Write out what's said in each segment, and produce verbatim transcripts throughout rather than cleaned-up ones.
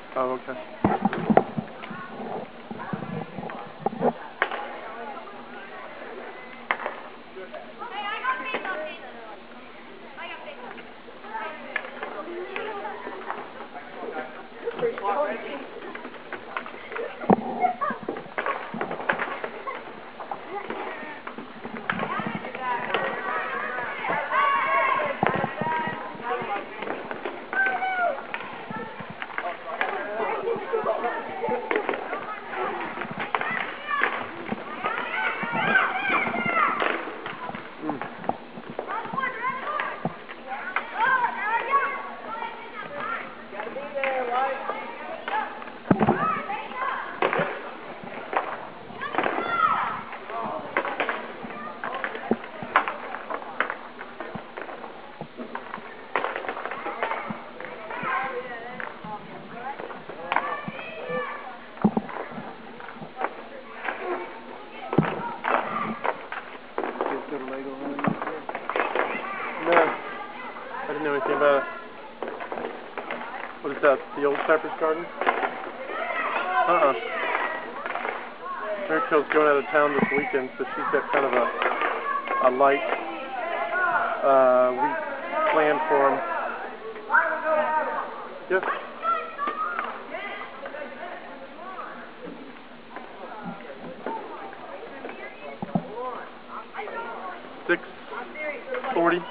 Oh, okay. No, I didn't know anything about it. What is that, the old Cypress Garden? Uh-uh. Mary Kill's going out of town this weekend, so she's got kind of a, a light uh, week planned for him. Yes. Six forty.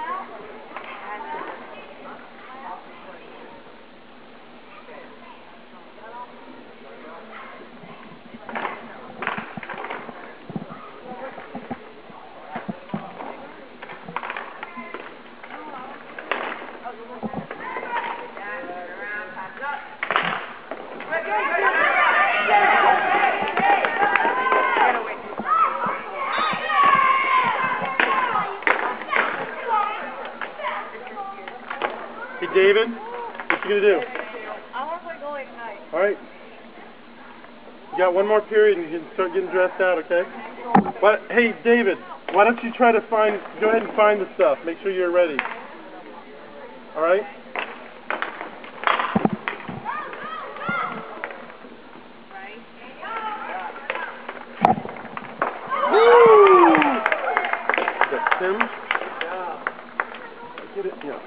Hey David, what you gonna do? I want to play goalie tonight. All right. You got one more period and you can start getting dressed out, okay? But hey David, why don't you try to find? Go ahead and find the stuff. Make sure you're ready. All right. Woo! Is that Tim? Get it? Yeah.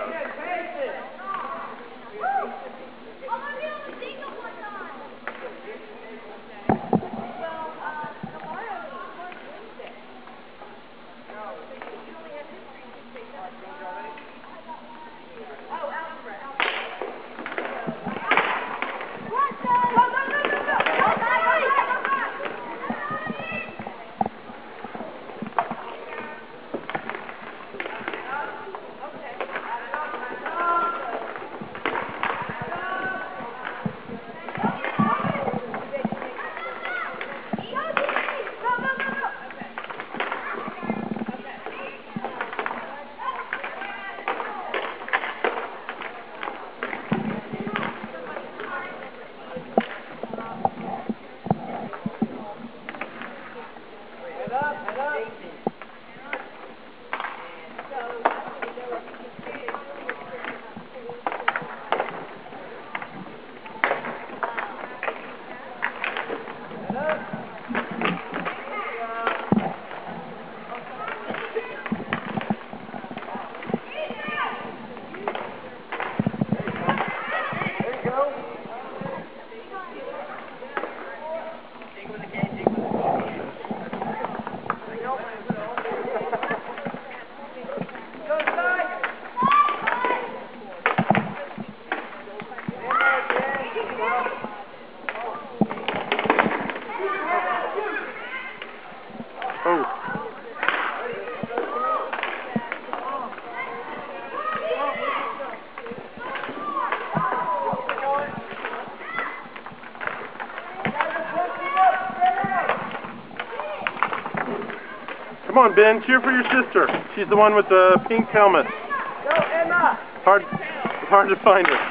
Come on, Ben, cheer for your sister. She's the one with the pink helmet. Go, Emma! Hard, it's hard to find her.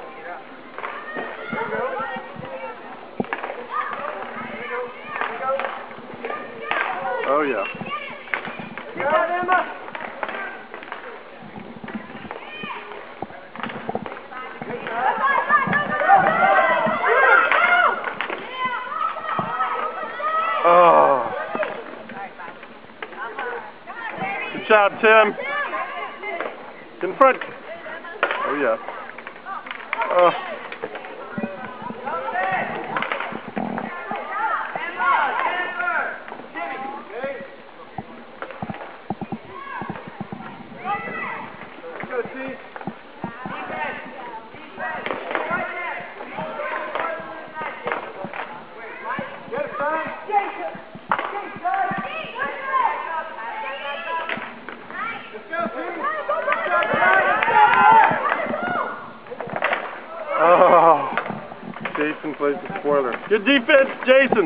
Go. Oh yeah. Go, Emma. Oh. Good job, Tim. In front. Oh yeah. Oh. Oh, Jason plays the spoiler. Good defense, Jason.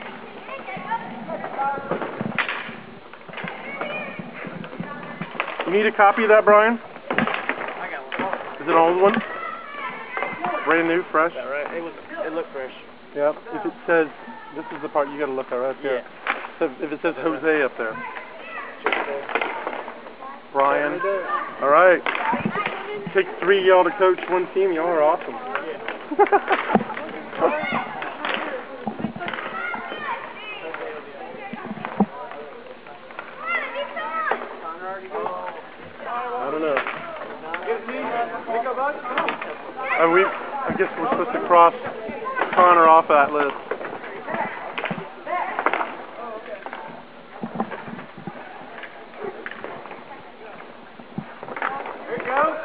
You need a copy of that, Brian? I got one. Is it an old one? Brand new, fresh? Is that right? It, was, it looked fresh. Yep. If it says, this is the part you gotta look at right there. Yeah. So if it says Jose up there. Brian. All right. Take three y'all to coach one team. Y'all are awesome. I don't know. Uh, we, I guess we're supposed to cross Connor off that list. Here you go.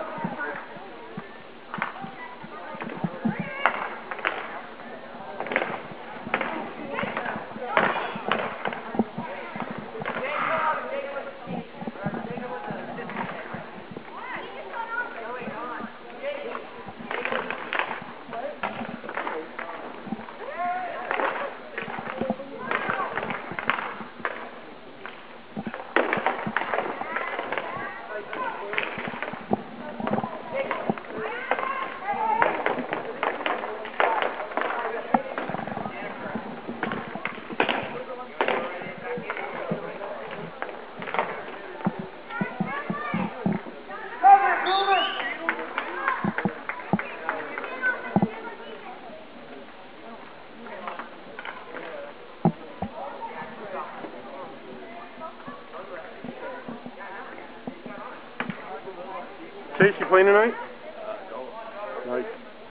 Chase, you playing tonight? Nice.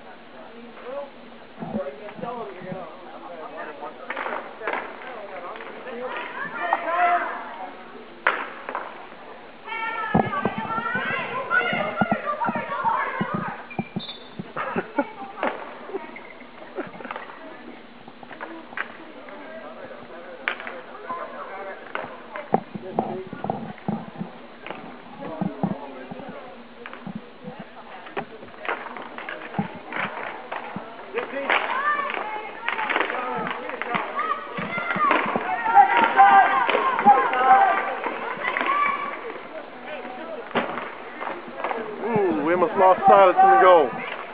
Ooh, we almost lost Silas in the goal.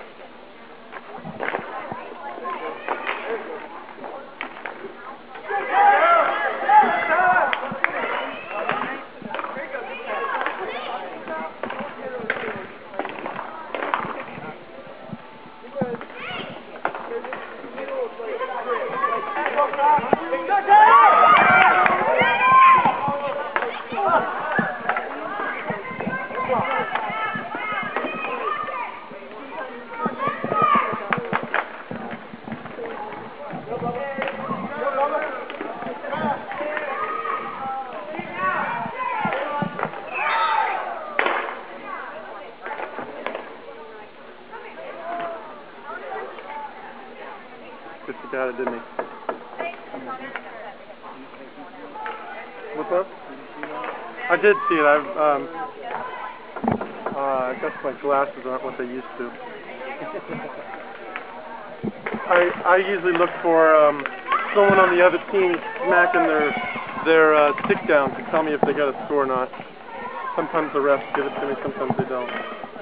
Just got it, didn't he? What's up? I did see it. I've um, uh, I guess my glasses aren't what they used to. I I usually look for um, someone on the other team smacking their their uh, stick down to tell me if they got a score or not. Sometimes the refs give it to me, sometimes they don't.